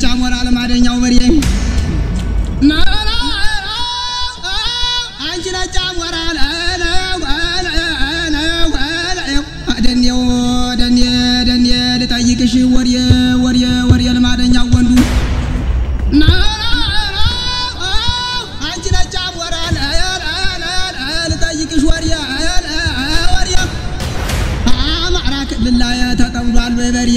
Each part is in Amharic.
ሞራል ማደኛው በሬ አንቺ ነጫ ሞራል ደኔው ደኔ ልጠይቅሽ ወሬ ለማደኛው ወንዱ አንቺ ነጫ ሞራል ልጠይቅሽ ወሬ አማራ ክልል ላይ ተጠምዷል በበሬ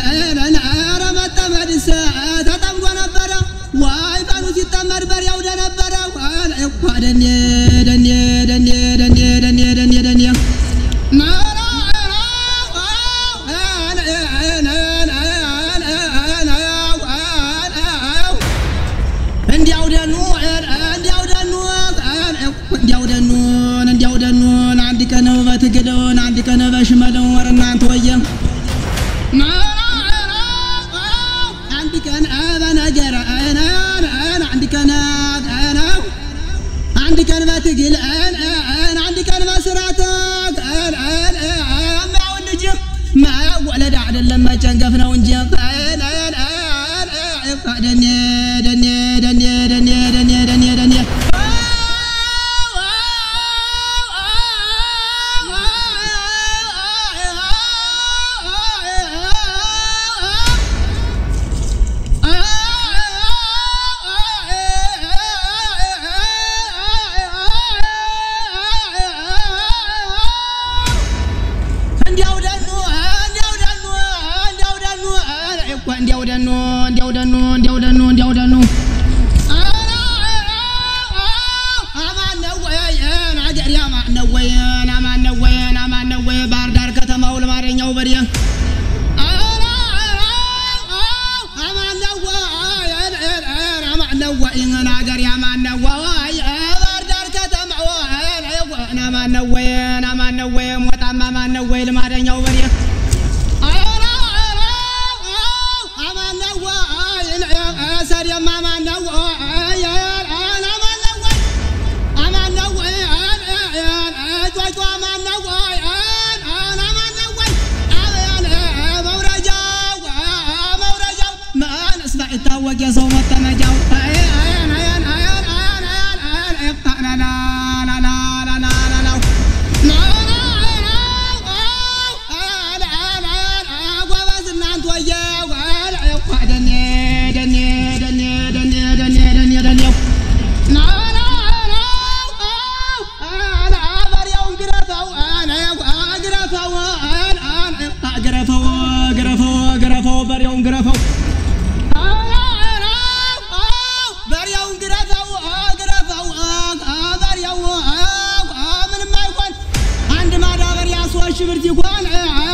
ረመጠመድስ ተጠምዶ ነበረ ዋይ ባኑ ሲጠመድ በሬው ደነበረ ደኔ እንዲያው ደኑ አንድ ቀን በትግደውን አንድ ቀን በሽመለው ወርናንተ ወየ አንድ ቀን በነገር አንድ ቀን በትግል አንድ ቀን በስራት ማው ልጅ ማወለድ አይደለም መጨንገፍ ነው እንጂ ደኔ እንዲያው ደኑ አማነወይ ባህር ዳር ከተማው ለማረኛው በሬ አማነወይ ነገር ያማነወይ ባህር ዳር ከተማው አማነወይ ሞጣማ አማነወይ ለማረኛው በሬ ሰሪያማ ማነወይ ታወቀ ሰው መተመጃው ሽብርት ይጓን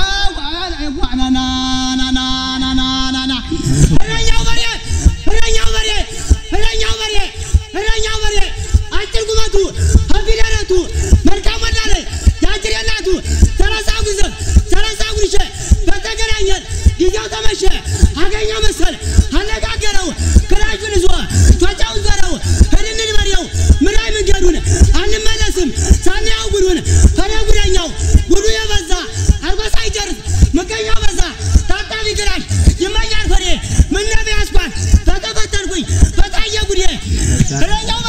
እረኛው በሬ አጭር ቁመቱ አቢዳረቱ መልካም ወዳለ ያጅረናቱ ተራሳው ግሸ በተገናኘን ጊዜው ተመሸ አገኘው መሰል አነጋገረው ክራሹን ይዞ ቷጫውን ዘረው ህድንን በሬው ምራይ መንገዱን አንመለስም ሳንያው ጉዱን ፈረጉደኛው ጉዱ የበዛ አርጎሳ ይጨርስ መገኛው በዛ ታጣቢ ግራሽ ይመኛል ፈሬ ምን ነብ ያስባል ተተፈተርኩኝ ፈታየ ጉዴ እረኛው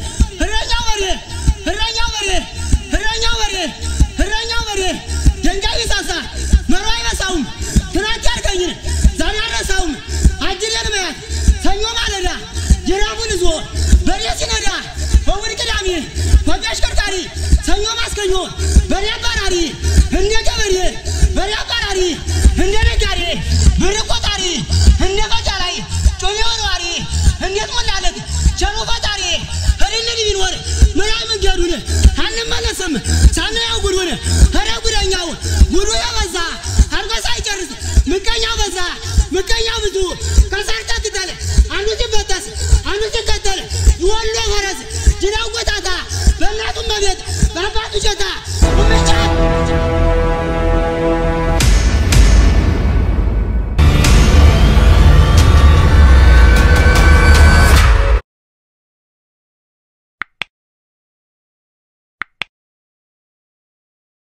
በሬ ደንጋይ ይሳሳ መራይ በሳውም ትናንት ያርገኝን ዛሬ አረሳውም አጅሬን ማያት ሰኞ ማለዳ ጅራቡን ይዞ በሬ ሲነዳ በውድ ቅዳሜ በጋሽከርካሪ ሰኞ ማስከኞ በሬ አባራሪ እንደ ገበሬ በሬ አባራሪ እንደ ነጋዴ ብር ቆጣሪ እንደ ፈጫላይ ጮሌ ወርዋሪ እንዴት ሞላለት ቸሩ ፈጣሪ ህድንን ቢኖር ምራይ መንገዱን አንመለስም ሳንያው ጉዱን ጉደኛው ጉዱ የበዛ አርጎሳ ይጨርስ ምቀኛው በዛ ምቀኛው ብዙ ከሰርታ ትተል አንዱ ሲበጠስ አንዱ ሲከተል ይወሎ ፈረስ ጅራው ጎታታ በእናቱ መቤት በአባቱ ጀታ